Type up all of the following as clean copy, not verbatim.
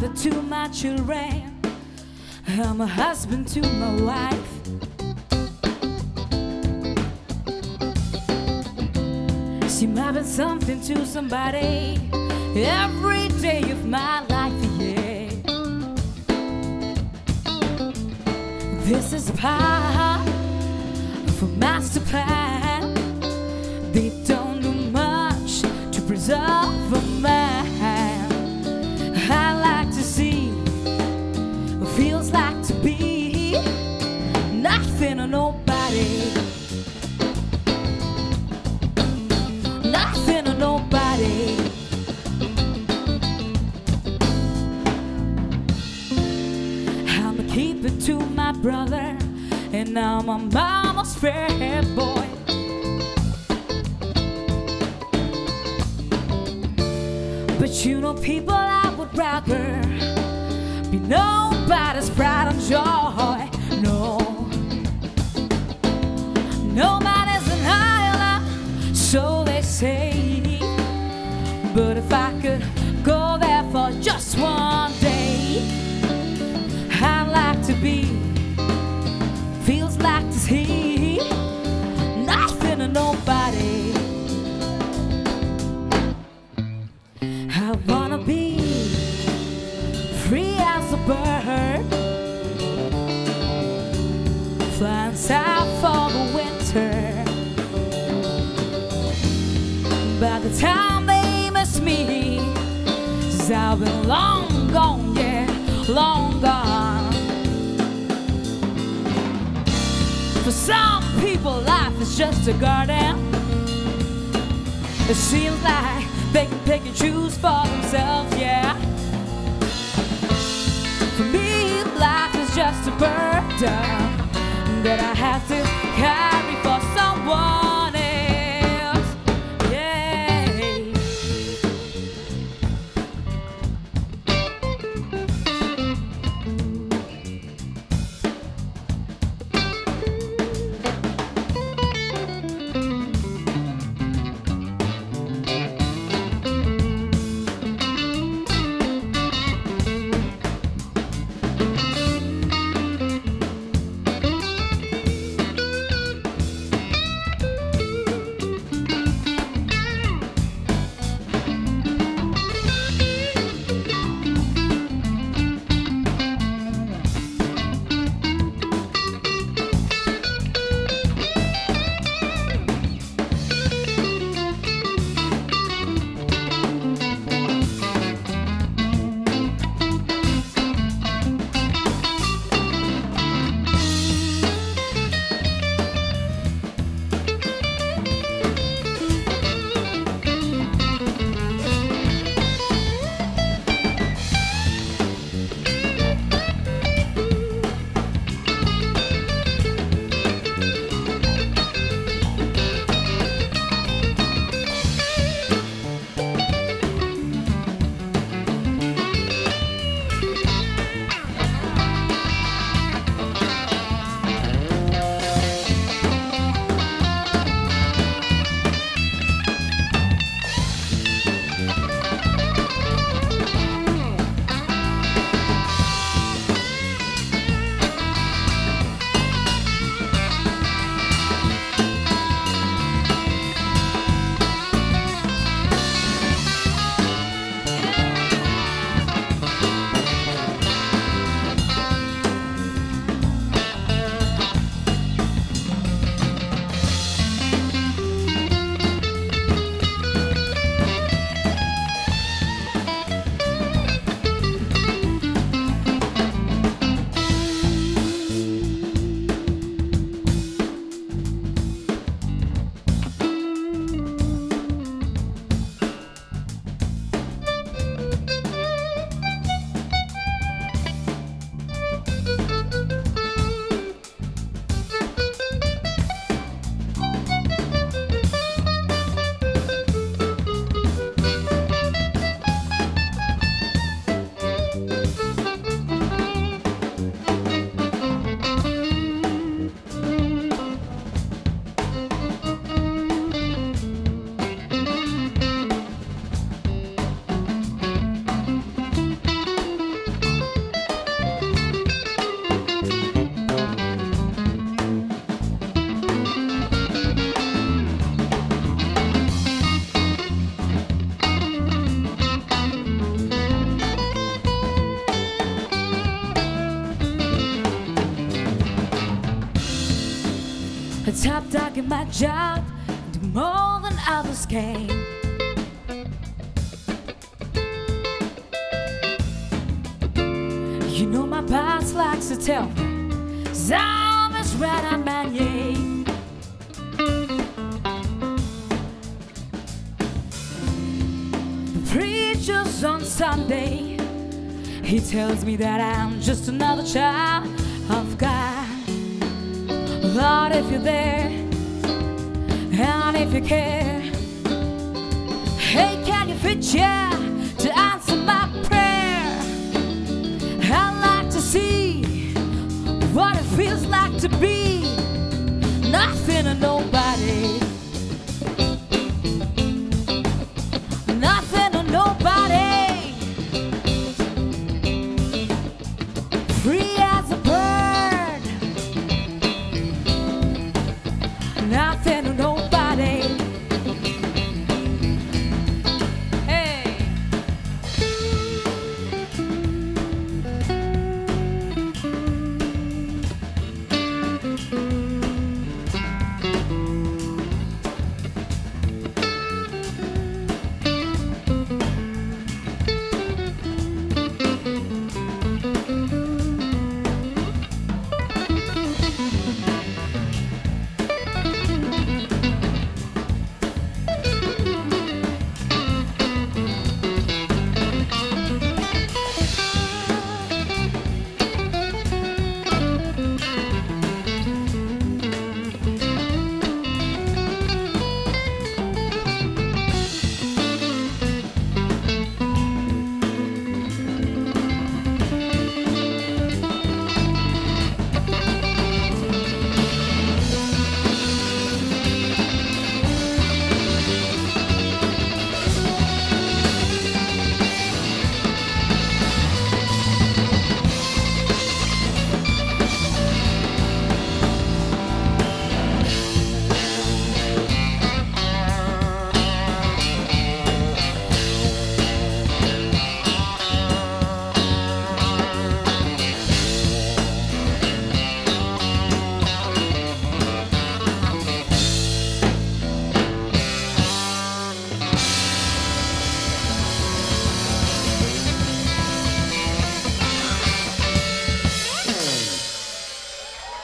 father to my children. I'm a husband to my wife. She might be something to somebody every day of my life, yeah. This is part of a master plan. They don't do much to preserve a man. I like to see what feels like to be nothing or nobody. Nothing or nobody. I'ma keep it to my brother, and I'm a mama's fair boy. But you know, people, I would rather be nobody's pride and joy. No, nobody's an island, so they say. But if I could go there for just one day, I'd like to be, feels like to see nothing or nobody. I wanna be free as a bird, flying south for the winter. By the time they miss me, 'cause I've been long gone, yeah, long gone. For some people, life is just a garden. It seems like they can pick and choose for themselves, yeah. For me, life is just a burden that I have to carry for someone else, yeah. a top dog in my job, do more than others can. You know my boss likes to tell me, "Zom is right on my name." The preacher's on Sunday, he tells me that I'm just another child of God. Lord, if you're there, and if you care, hey, can you fit ya to answer my prayer? I'd like to see what it feels like to be nothing or nobody. Nothing or nobody. Free as a bird. Nothing or nobody. Hey.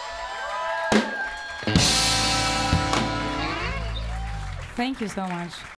Thank you so much.